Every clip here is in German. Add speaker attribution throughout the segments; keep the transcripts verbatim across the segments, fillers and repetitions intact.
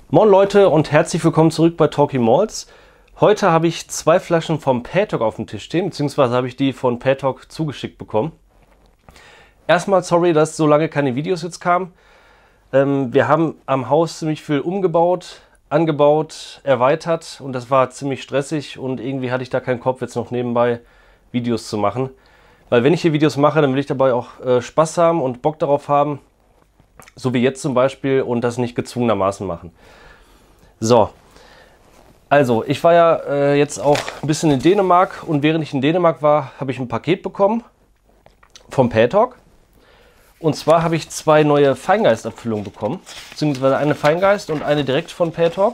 Speaker 1: Moin Leute und herzlich willkommen zurück bei Talking Malts. Heute habe ich zwei Flaschen vom Patok auf dem Tisch stehen, beziehungsweise habe ich die von Patok zugeschickt bekommen. Erstmal sorry, dass so lange keine Videos jetzt kamen. Ähm, wir haben am Haus ziemlich viel umgebaut, angebaut, erweitert und das war ziemlich stressig und irgendwie hatte ich da keinen Kopf, jetzt noch nebenbei Videos zu machen. Weil wenn ich hier Videos mache, dann will ich dabei auch äh, Spaß haben und Bock darauf haben, so wie jetzt zum Beispiel, und das nicht gezwungenermaßen machen. So, also ich war ja äh, jetzt auch ein bisschen in Dänemark und während ich in Dänemark war, habe ich ein Paket bekommen vom Patok. Und zwar habe ich zwei neue Feingeist-Abfüllungen bekommen, beziehungsweise eine Feingeist und eine direkt von Patok.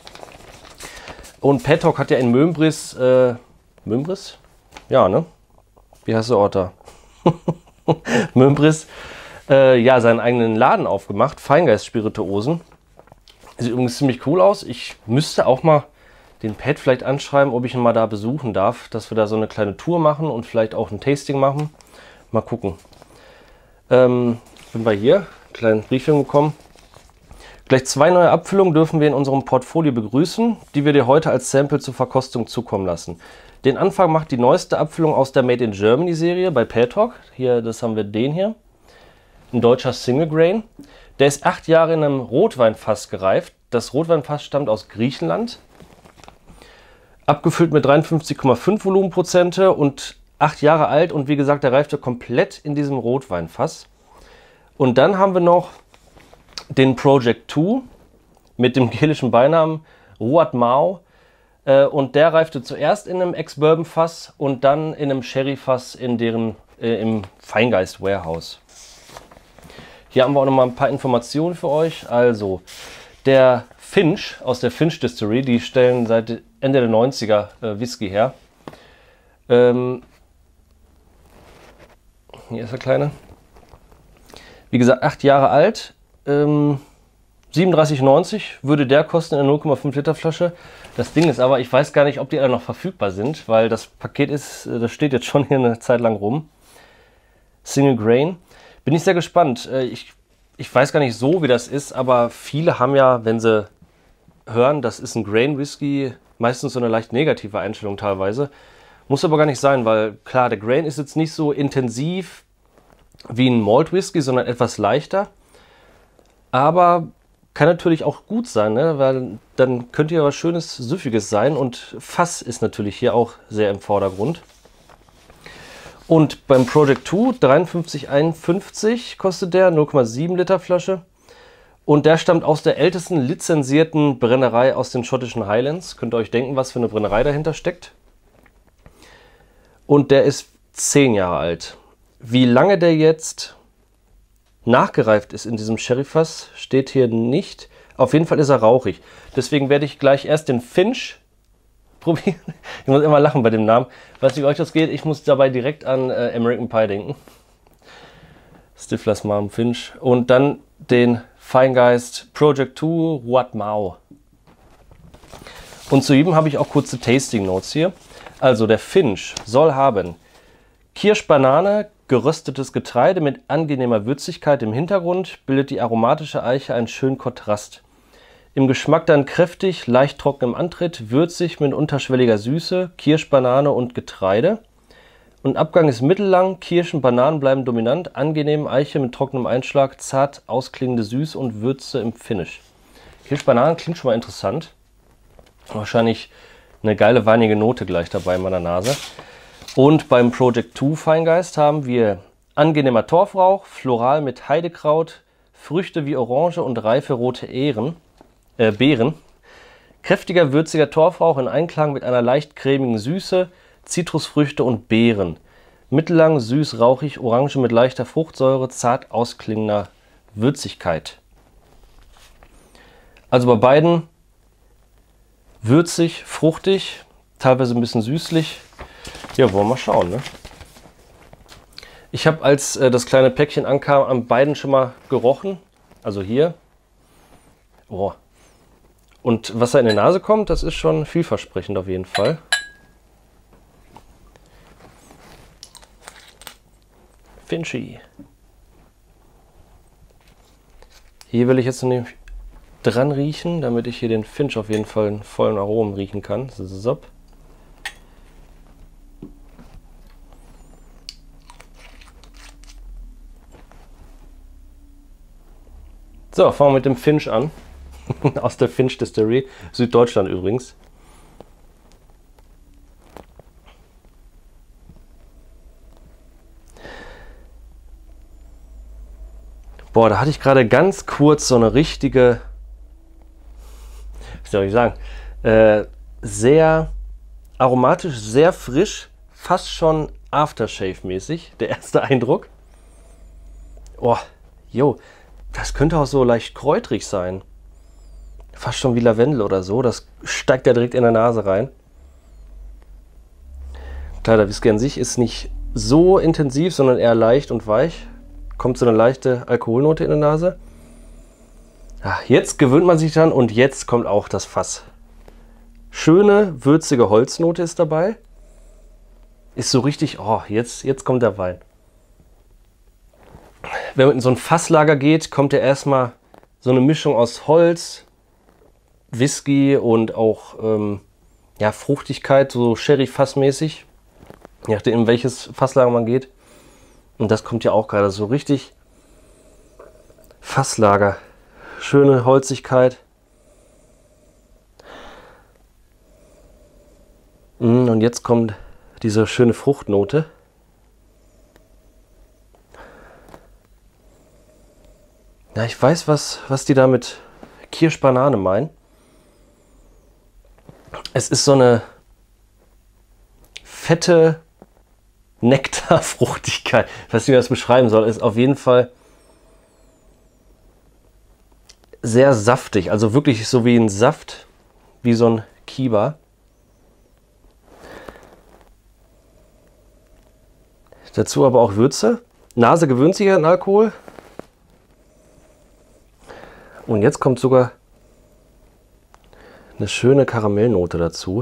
Speaker 1: Und Patok hat ja in Mömbris, äh, Mömbris? Ja, ne? Wie heißt der Ort da? Mömbris, äh, ja, seinen eigenen Laden aufgemacht, Feingeist-Spirituosen. Sieht übrigens ziemlich cool aus. Ich müsste auch mal den Pat vielleicht anschreiben, ob ich ihn mal da besuchen darf, dass wir da so eine kleine Tour machen und vielleicht auch ein Tasting machen. Mal gucken. Ähm, bin wir hier, einen kleinen Briefing bekommen. Gleich zwei neue Abfüllungen dürfen wir in unserem Portfolio begrüßen, die wir dir heute als Sample zur Verkostung zukommen lassen. Den Anfang macht die neueste Abfüllung aus der Made in Germany Serie bei Patok. Hier, das haben wir den hier. Ein deutscher Single Grain. Der ist acht Jahre in einem Rotweinfass gereift. Das Rotweinfass stammt aus Griechenland. Abgefüllt mit dreiundfünfzig Komma fünf Volumenprozente und acht Jahre alt. Und wie gesagt, der reifte komplett in diesem Rotweinfass. Und dann haben wir noch den Project zwei mit dem gälischen Beinamen Ruat Mao. Und der reifte zuerst in einem Ex-Bourbon-Fass und dann in einem Sherry-Fass in deren, äh, im Feingeist Warehouse. Hier haben wir auch noch mal ein paar Informationen für euch. Also, der Finch aus der Finch Distillery, die stellen seit Ende der neunziger äh, Whisky her. Ähm, hier ist der kleine. Wie gesagt, acht Jahre alt. Ähm, siebenunddreißig neunzig würde der kosten in einer null Komma fünf Liter Flasche. Das Ding ist aber, ich weiß gar nicht, ob die alle noch verfügbar sind, weil das Paket ist, das steht jetzt schon hier eine Zeit lang rum. Single Grain. Bin ich sehr gespannt. Ich, ich weiß gar nicht so, wie das ist, aber viele haben ja, wenn sie hören, das ist ein Grain Whisky, meistens so eine leicht negative Einstellung teilweise. Muss aber gar nicht sein, weil klar, der Grain ist jetzt nicht so intensiv wie ein Malt Whisky, sondern etwas leichter. Aber kann natürlich auch gut sein, ne? Weil dann könnte ja was Schönes, Süffiges sein und Fass ist natürlich hier auch sehr im Vordergrund. Und beim Project zwei, dreiundfünfzig einundfünfzig kostet der, null Komma sieben Liter Flasche. Und der stammt aus der ältesten lizenzierten Brennerei aus den schottischen Highlands. Könnt ihr euch denken, was für eine Brennerei dahinter steckt. Und der ist zehn Jahre alt. Wie lange der jetzt nachgereift ist in diesem Sherryfass, steht hier nicht. Auf jeden Fall ist er rauchig. Deswegen werde ich gleich erst den Finch probieren. Ich muss immer lachen bei dem Namen. Weiß nicht, wie euch das geht. Ich muss dabei direkt an äh, American Pie denken. Stifler's Mom Finch. Und dann den Feingeist Project zwei Ruat Mao. Und zu jedem habe ich auch kurze Tasting Notes hier. Also der Finch soll haben Kirsch-Banane, geröstetes Getreide mit angenehmer Würzigkeit im Hintergrund, bildet die aromatische Eiche einen schönen Kontrast. Im Geschmack dann kräftig, leicht trocken im Antritt, würzig mit unterschwelliger Süße, Kirsch, Banane und Getreide. Und Abgang ist mittellang, Kirschen, Bananen bleiben dominant, angenehm, Eiche mit trockenem Einschlag, zart ausklingende Süße und Würze im Finish. Kirsch, Bananen klingt schon mal interessant. Wahrscheinlich eine geile weinige Note gleich dabei in meiner Nase. Und beim Project zwei Feingeist haben wir angenehmer Torfrauch, floral mit Heidekraut, Früchte wie Orange und reife rote Ähren. Äh, Beeren. Kräftiger, würziger Torfrauch in Einklang mit einer leicht cremigen Süße, Zitrusfrüchte und Beeren. Mittellang, süß, rauchig, Orange mit leichter Fruchtsäure, zart ausklingender Würzigkeit. Also bei beiden würzig, fruchtig, teilweise ein bisschen süßlich. Ja, wollen wir mal schauen, ne? Ich habe, als äh, das kleine Päckchen ankam, an beiden schon mal gerochen. Also hier. Oh. Und was da in die Nase kommt, das ist schon vielversprechend auf jeden Fall. Finchy. Hier will ich jetzt nämlich dran riechen, damit ich hier den Finch auf jeden Fall in vollen Aromen riechen kann. So. So, fangen wir mit dem Finch an. Aus der Finch Distillery, Süddeutschland übrigens. Boah, da hatte ich gerade ganz kurz so eine richtige, wie soll ich sagen, äh, sehr aromatisch, sehr frisch, fast schon Aftershave-mäßig, der erste Eindruck. Oh, jo, das könnte auch so leicht kräutrig sein. Fast schon wie Lavendel oder so, das steigt ja direkt in der Nase rein. Klar, der Whisky an sich ist nicht so intensiv, sondern eher leicht und weich. Kommt so eine leichte Alkoholnote in der Nase. Ja, jetzt gewöhnt man sich dran und jetzt kommt auch das Fass. Schöne, würzige Holznote ist dabei. Ist so richtig, oh, jetzt, jetzt kommt der Wein. Wenn man in so ein Fasslager geht, kommt ja erstmal so eine Mischung aus Holz, Whisky und auch ähm, ja, Fruchtigkeit, so Sherry-Fassmäßig. Je nachdem, in welches Fasslager man geht. Und das kommt ja auch gerade so richtig Fasslager. Schöne Holzigkeit. Und jetzt kommt diese schöne Fruchtnote. Ja, ich weiß, was, was die da mit Kirschbanane meinen. Es ist so eine fette Nektarfruchtigkeit. Ich weiß nicht, wie ich das beschreiben soll. Ist auf jeden Fall sehr saftig. Also wirklich so wie ein Saft, wie so ein Kiba. Dazu aber auch Würze. Nase gewöhnt sich an Alkohol. Und jetzt kommt sogar eine schöne Karamellnote dazu.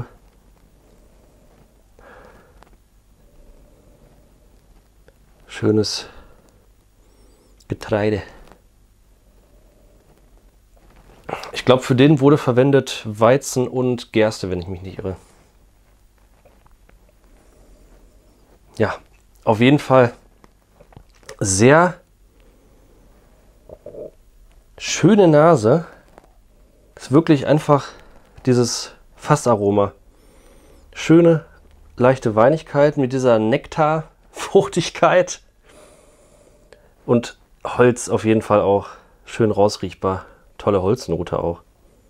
Speaker 1: Schönes Getreide. Ich glaube, für den wurde verwendet Weizen und Gerste, wenn ich mich nicht irre. Ja, auf jeden Fall sehr schöne Nase. Ist wirklich einfach dieses Fassaroma. Schöne, leichte Weinigkeit mit dieser Nektarfruchtigkeit. Und Holz auf jeden Fall auch schön rausriechbar. Tolle Holznote auch.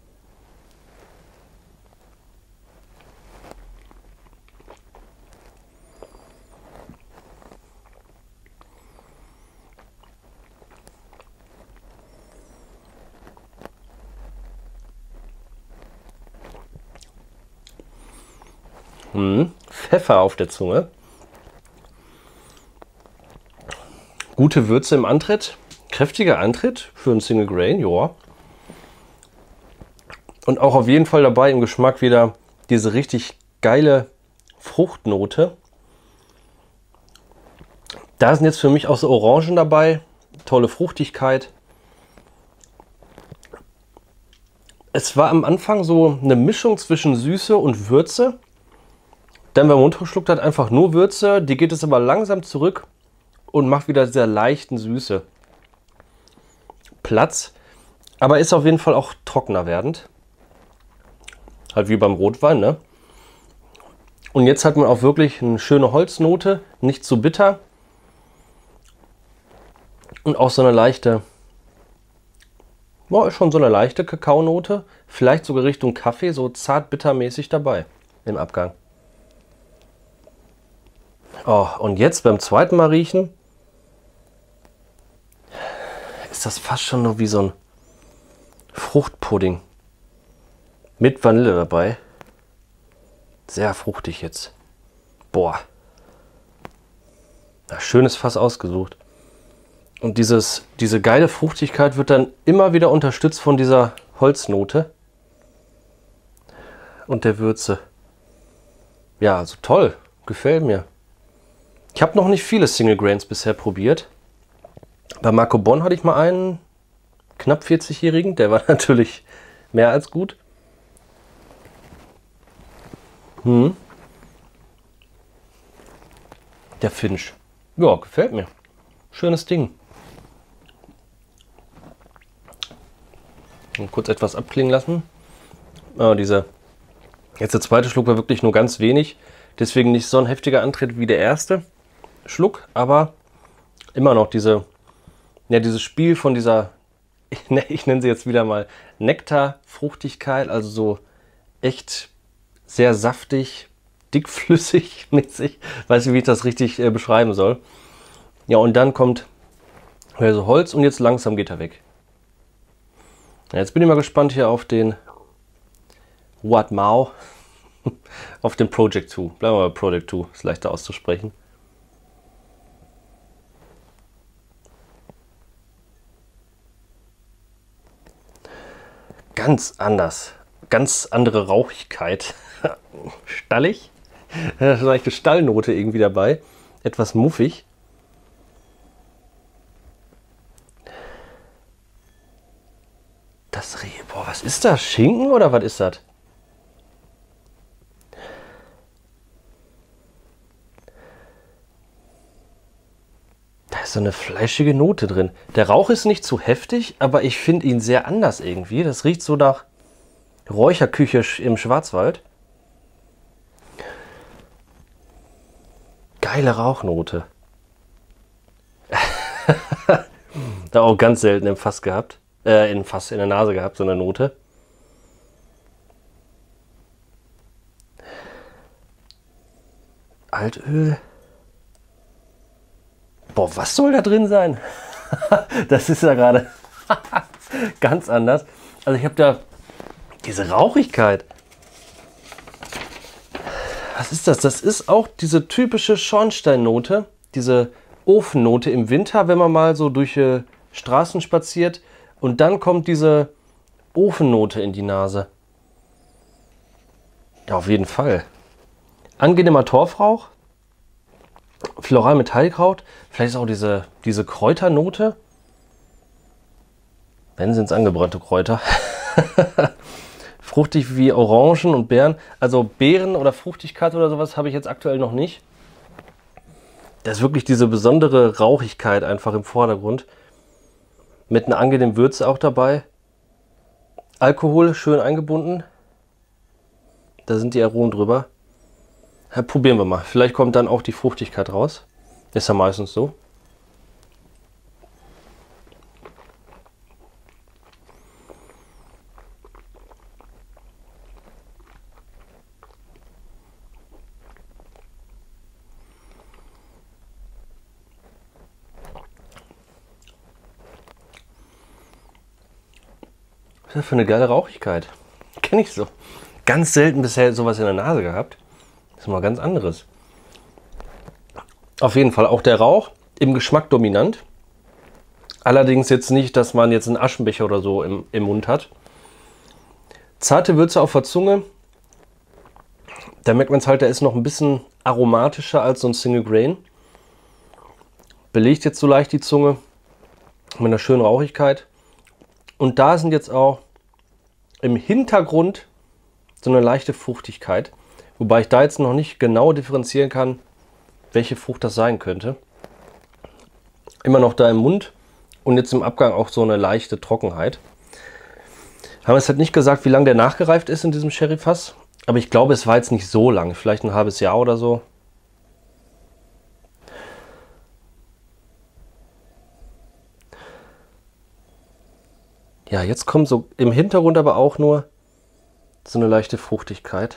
Speaker 1: Hm, Pfeffer auf der Zunge. Gute Würze im Antritt. Kräftiger Antritt für einen Single Grain, ja. Und auch auf jeden Fall dabei im Geschmack wieder diese richtig geile Fruchtnote. Da sind jetzt für mich auch so Orangen dabei. Tolle Fruchtigkeit. Es war am Anfang so eine Mischung zwischen Süße und Würze. Dann, wenn man runtergeschluckt hat, einfach nur Würze. Die geht es aber langsam zurück und macht wieder sehr leichten Süße Platz. Aber ist auf jeden Fall auch trockener werdend. Halt wie beim Rotwein, ne? Und jetzt hat man auch wirklich eine schöne Holznote, nicht zu bitter. Und auch so eine leichte, boah, schon so eine leichte Kakaonote. Vielleicht sogar Richtung Kaffee, so zart bittermäßig dabei im Abgang. Oh, und jetzt beim zweiten Mal riechen, ist das fast schon nur wie so ein Fruchtpudding. Mit Vanille dabei. Sehr fruchtig jetzt. Boah. Ja, schönes Fass ausgesucht. Und dieses, diese geile Fruchtigkeit wird dann immer wieder unterstützt von dieser Holznote. Und der Würze. Ja, also toll. Gefällt mir. Ich habe noch nicht viele Single Grains bisher probiert. Bei Marco Bonn hatte ich mal einen knapp vierzig-Jährigen. Der war natürlich mehr als gut. Hm. Der Finch. Ja, gefällt mir. Schönes Ding. Und kurz etwas abklingen lassen. Ah, diese, jetzt der zweite Schluck war wirklich nur ganz wenig. Deswegen nicht so ein heftiger Antritt wie der erste Schluck. Aber immer noch diese, ja, dieses Spiel von dieser, ich, ne, ich nenne sie jetzt wieder mal Nektar-Fruchtigkeit. Also so echt sehr saftig, dickflüssig mäßig. Weiß nicht, wie ich das richtig äh, beschreiben soll. Ja, und dann kommt also Holz und jetzt langsam geht er weg. Ja, jetzt bin ich mal gespannt hier auf den Wat Mao, auf den Project zwei. Bleiben wir bei Project zwei, ist leichter auszusprechen. Ganz anders, ganz andere Rauchigkeit. Stallig, da ist eine leichte Stallnote irgendwie dabei, etwas muffig. Das Reh, boah, was ist das? Schinken oder was ist das? Da ist so eine fleischige Note drin. Der Rauch ist nicht zu heftig, aber ich finde ihn sehr anders irgendwie. Das riecht so nach Räucherküche im Schwarzwald. Geile Rauchnote. Da auch ganz selten im Fass gehabt. Äh, in Fass in der Nase gehabt, so eine Note. Altöl. Boah, was soll da drin sein? Das ist ja gerade ganz anders. Also ich habe da diese Rauchigkeit. Was ist das? Das ist auch diese typische Schornsteinnote, diese Ofennote im Winter, wenn man mal so durch äh, Straßen spaziert und dann kommt diese Ofennote in die Nase. Ja, auf jeden Fall. Angenehmer Torfrauch, floral Metallkraut, vielleicht ist auch diese, diese Kräuternote. Wenn sind es angebrannte Kräuter. Fruchtig wie Orangen und Beeren. Also Beeren oder Fruchtigkeit oder sowas habe ich jetzt aktuell noch nicht. Da ist wirklich diese besondere Rauchigkeit einfach im Vordergrund. Mit einer angenehmen Würze auch dabei. Alkohol schön eingebunden. Da sind die Aromen drüber. Ja, probieren wir mal. Vielleicht kommt dann auch die Fruchtigkeit raus. Ist ja meistens so. Was ist das für eine geile Rauchigkeit? Kenne ich so. Ganz selten bisher sowas in der Nase gehabt. Das ist mal ganz anderes. Auf jeden Fall auch der Rauch im Geschmack dominant. Allerdings jetzt nicht, dass man jetzt einen Aschenbecher oder so im, im Mund hat. Zarte Würze auf der Zunge. Da merkt man es halt, der ist noch ein bisschen aromatischer als so ein Single Grain. Belegt jetzt so leicht die Zunge mit einer schönen Rauchigkeit. Und da sind jetzt auch im Hintergrund so eine leichte Fruchtigkeit. Wobei ich da jetzt noch nicht genau differenzieren kann, welche Frucht das sein könnte. Immer noch da im Mund und jetzt im Abgang auch so eine leichte Trockenheit. Haben wir jetzt halt nicht gesagt, wie lange der nachgereift ist in diesem Sherryfass. Aber ich glaube, es war jetzt nicht so lang. Vielleicht ein halbes Jahr oder so. Ja, jetzt kommt so im Hintergrund aber auch nur so eine leichte Fruchtigkeit.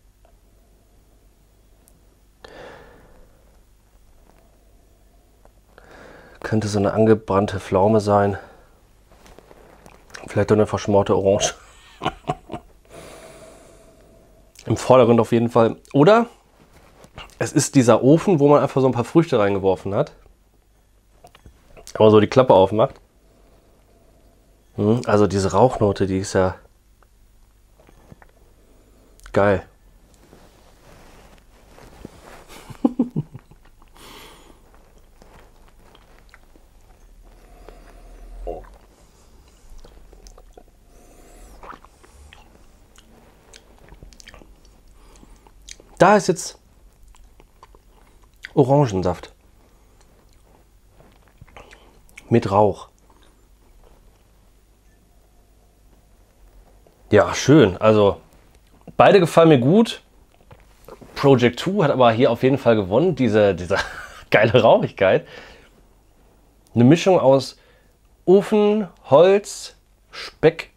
Speaker 1: Könnte so eine angebrannte Pflaume sein. Vielleicht auch eine verschmorte Orange. Im Vordergrund auf jeden Fall. Oder es ist dieser Ofen, wo man einfach so ein paar Früchte reingeworfen hat. Wenn man so die Klappe aufmacht. Also diese Rauchnote, die ist ja geil. Da ist jetzt Orangensaft. Mit Rauch. Ja, schön. Also, beide gefallen mir gut. Project zwei hat aber hier auf jeden Fall gewonnen. Diese, diese geile Rauchigkeit. Eine Mischung aus Ofen, Holz, Speck,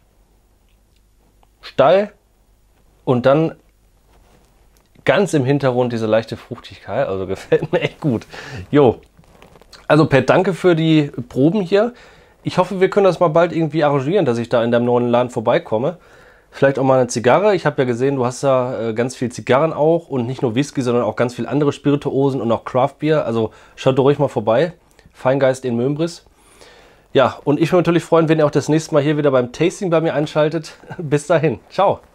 Speaker 1: Stall und dann ganz im Hintergrund diese leichte Fruchtigkeit. Also gefällt mir echt gut. Jo. Also Pat, danke für die Proben hier. Ich hoffe, wir können das mal bald irgendwie arrangieren, dass ich da in deinem neuen Laden vorbeikomme. Vielleicht auch mal eine Zigarre. Ich habe ja gesehen, du hast da ganz viel Zigarren auch und nicht nur Whisky, sondern auch ganz viel andere Spirituosen und auch Craft Beer. Also schaut doch ruhig mal vorbei. Feingeist in Möhmbris. Ja, und ich würde mich natürlich freuen, wenn ihr auch das nächste Mal hier wieder beim Tasting bei mir einschaltet. Bis dahin. Ciao.